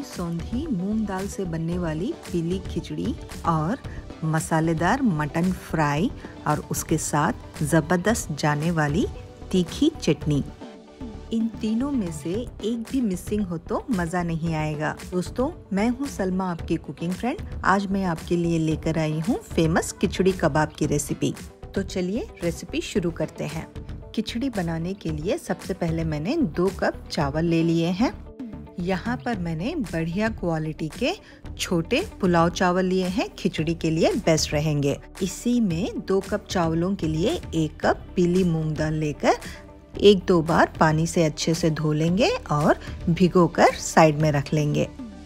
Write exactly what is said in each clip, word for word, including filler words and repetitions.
मीठी सौंधी मूंग दाल से बनने वाली पीली खिचड़ी और मसालेदार मटन फ्राई और उसके साथ ज़बरदस्त जाने वाली तीखी चटनी। इन तीनों में से एक भी मिसिंग हो तो मज़ा नहीं आएगा। दोस्तों, मैं हूँ सलमा, आपकी कुकिंग फ्रेंड। आज मैं आपके लिए लेकर आई हूँ फेमस खिचड़ी कबाब की रेसिपी। तो चलिए रेसिपी शुरू करते हैं। खिचड़ी बनाने के लिए सबसे पहले मैंने दो कप चावल ले लिए हैं। यहाँ पर मैंने बढ़िया क्वालिटी के छोटे पुलाव चावल लिए हैं, खिचड़ी के लिए बेस्ट रहेंगे। इसी में दो कप चावलों के लिए एक कप पीली मूंग दाल लेकर एक दो बार पानी से अच्छे से धो लेंगे और भिगोकर साइड में रख लेंगे।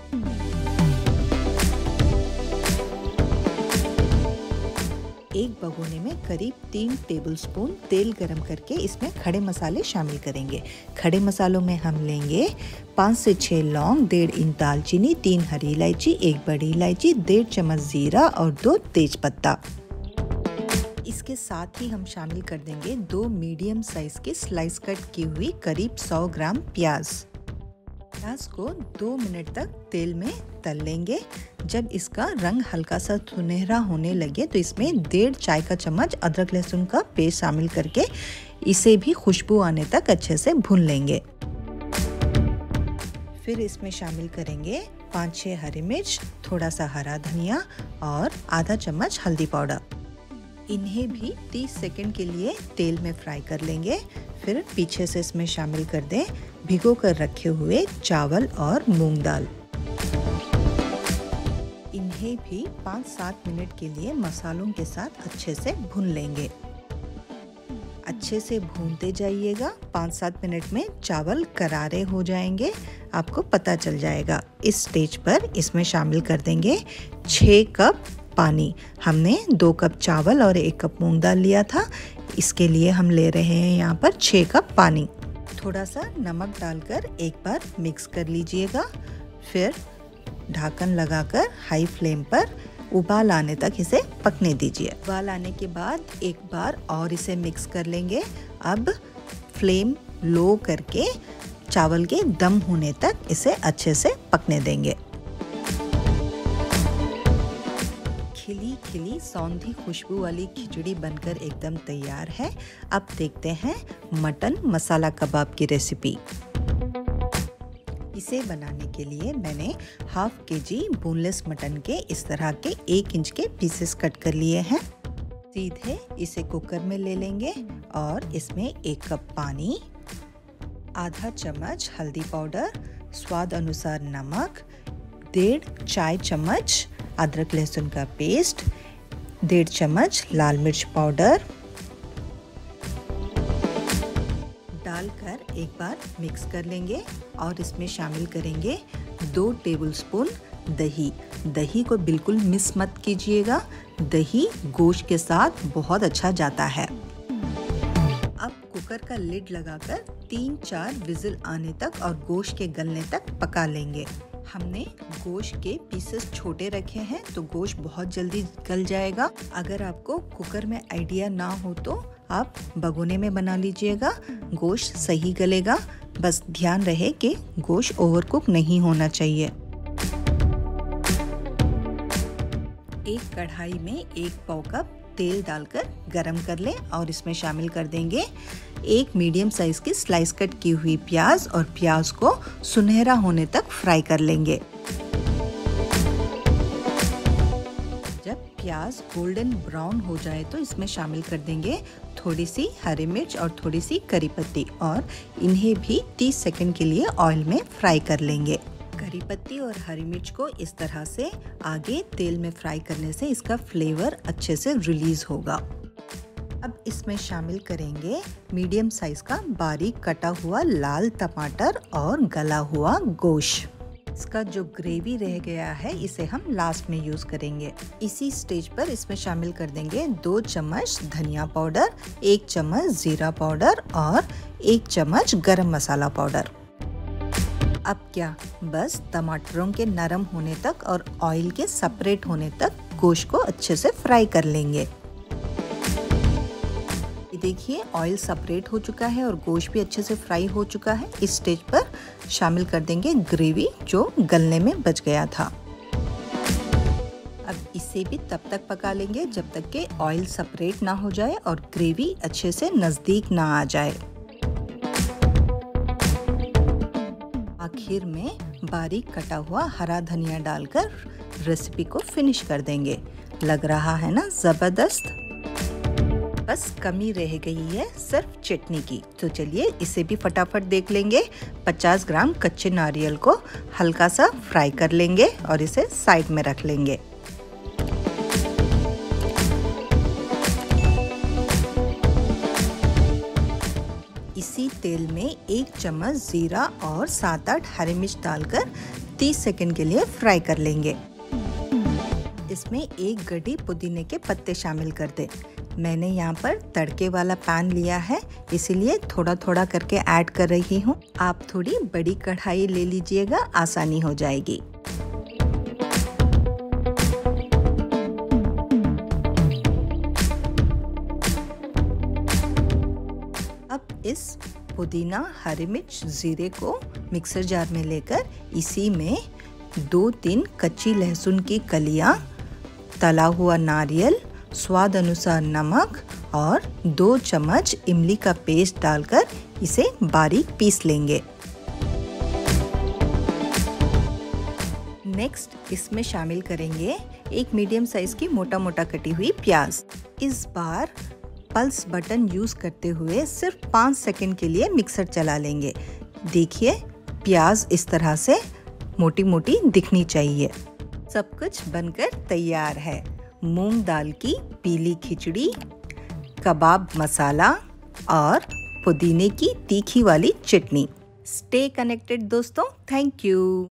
एक भगोने में करीब तीन टेबलस्पून तेल गरम करके इसमें खड़े मसाले शामिल करेंगे। खड़े मसालों में हम लेंगे पाँच से छः लौंग, डेढ़ इंच दालचीनी, तीन हरी इलायची, एक बड़ी इलायची, डेढ़ चम्मच जीरा और दो तेज पत्ता। इसके साथ ही हम शामिल कर देंगे दो मीडियम साइज के स्लाइस कट की हुई करीब सौ ग्राम प्याज। प्याज को दो मिनट तक तेल में तल लेंगे। जब इसका रंग हल्का सा सुनहरा होने लगे तो इसमें डेढ़ चाय का चम्मच अदरक लहसुन का पेस्ट शामिल करके इसे भी खुशबू आने तक अच्छे से भून लेंगे। फिर इसमें शामिल करेंगे पाँच छः हरी मिर्च, थोड़ा सा हरा धनिया और आधा चम्मच हल्दी पाउडर। इन्हें भी तीस सेकंड के लिए तेल में फ्राई कर लेंगे। फिर पीछे से इसमें शामिल कर दें भिगो कर रखे हुए चावल और मूंग दाल। इन्हें भी पाँच सात मिनट के लिए मसालों के साथ अच्छे से भून लेंगे। अच्छे से भूनते जाइएगा। पाँच सात मिनट में चावल करारे हो जाएंगे, आपको पता चल जाएगा। इस स्टेज पर इसमें शामिल कर देंगे छः कप पानी। हमने दो कप चावल और एक कप मूंग दाल लिया था, इसके लिए हम ले रहे हैं यहाँ पर छः कप पानी। थोड़ा सा नमक डालकर एक बार मिक्स कर लीजिएगा। फिर ढक्कन लगाकर हाई फ्लेम पर उबाल आने तक इसे पकने दीजिए। उबाल आने के बाद एक बार और इसे मिक्स कर लेंगे। अब फ्लेम लो करके चावल के दम होने तक इसे अच्छे से पकने देंगे। खिली खिली सौंधी खुशबू वाली खिचड़ी बनकर एकदम तैयार है। अब देखते हैं मटन मसाला कबाब की रेसिपी। इसे बनाने के लिए मैंने हाफ के जी बोनलेस मटन के इस तरह के एक इंच के पीसेस कट कर लिए हैं। सीधे इसे कुकर में ले लेंगे और इसमें एक कप पानी, आधा चम्मच हल्दी पाउडर, स्वाद अनुसार नमक, डेढ़ चाय चम्मच अदरक लहसुन का पेस्ट, डेढ़ चम्मच लाल मिर्च पाउडर डालकर एक बार मिक्स कर लेंगे और इसमें शामिल करेंगे दो टेबलस्पून दही। दही को बिल्कुल मिस मत कीजिएगा, दही गोश्त के साथ बहुत अच्छा जाता है। अब कुकर का लिड लगाकर तीन चार विजिल आने तक और गोश्त के गलने तक पका लेंगे। हमने गोश्त के पीसेस छोटे रखे हैं तो गोश्त बहुत जल्दी गल जाएगा। अगर आपको कुकर में आइडिया ना हो तो आप भगोने में बना लीजिएगा, गोश्त सही गलेगा। बस ध्यान रहे कि गोश्त ओवरकुक नहीं होना चाहिए। एक कढ़ाई में एक पाव कप तेल डालकर गरम कर लें और इसमें शामिल कर देंगे एक मीडियम साइज की स्लाइस कट की हुई प्याज और प्याज को सुनहरा होने तक फ्राई कर लेंगे। जब प्याज गोल्डन ब्राउन हो जाए तो इसमें शामिल कर देंगे थोड़ी सी हरी मिर्च और थोड़ी सी करी पत्ती और इन्हें भी तीस सेकंड के लिए ऑयल में फ्राई कर लेंगे। करी पत्ती और हरी मिर्च को इस तरह से आगे तेल में फ्राई करने से इसका फ्लेवर अच्छे से रिलीज होगा। अब इसमें शामिल करेंगे मीडियम साइज का बारीक कटा हुआ लाल टमाटर और गला हुआ गोश्त। इसका जो ग्रेवी रह गया है इसे हम लास्ट में यूज करेंगे। इसी स्टेज पर इसमें शामिल कर देंगे दो चम्मच धनिया पाउडर, एक चम्मच जीरा पाउडर और एक चम्मच गरम मसाला पाउडर। अब क्या, बस टमाटरों के नरम होने तक और ऑयल के सेपरेट होने तक गोश्त को अच्छे से फ्राई कर लेंगे। देखिए ऑयल सेपरेट हो चुका है और गोश्त भी अच्छे से फ्राई हो चुका है। इस स्टेज पर शामिल कर देंगे ग्रेवी जो गलने में बच गया था। अब इसे भी तब तक पका लेंगे जब तक कि ऑयल सेपरेट ना हो जाए और ग्रेवी अच्छे से नज़दीक ना आ जाए। आखिर में बारीक कटा हुआ हरा धनिया डालकर रेसिपी को फिनिश कर देंगे। लग रहा है ना ज़बरदस्त। बस कमी रह गई है सिर्फ चटनी की, तो चलिए इसे भी फटाफट देख लेंगे। पचास ग्राम कच्चे नारियल को हल्का सा फ्राई कर लेंगे और इसे साइड में रख लेंगे। इसी तेल में एक चम्मच जीरा और सात आठ हरी मिर्च डालकर तीस सेकंड के लिए फ्राई कर लेंगे। इसमें एक गड्डी पुदीने के पत्ते शामिल कर दें। मैंने यहाँ पर तड़के वाला पैन लिया है, इसीलिए थोड़ा थोड़ा करके ऐड कर रही हूँ। आप थोड़ी बड़ी कढ़ाई ले लीजिएगा, आसानी हो जाएगी। अब इस पुदीना, हरी मिर्च, जीरे को मिक्सर जार में लेकर इसी में दो तीन कच्ची लहसुन की कलियां, तला हुआ नारियल, स्वाद अनुसार नमक और दो चम्मच इमली का पेस्ट डालकर इसे बारीक पीस लेंगे। नेक्स्ट इसमें शामिल करेंगे एक मीडियम साइज की मोटा मोटा कटी हुई प्याज। इस बार पल्स बटन यूज करते हुए सिर्फ पाँच सेकंड के लिए मिक्सर चला लेंगे। देखिए प्याज इस तरह से मोटी मोटी दिखनी चाहिए। सब कुछ बनकर तैयार है। मूंग दाल की पीली खिचड़ी, कबाब मसाला और पुदीने की तीखी वाली चटनी। स्टे कनेक्टेड दोस्तों, थैंक यू।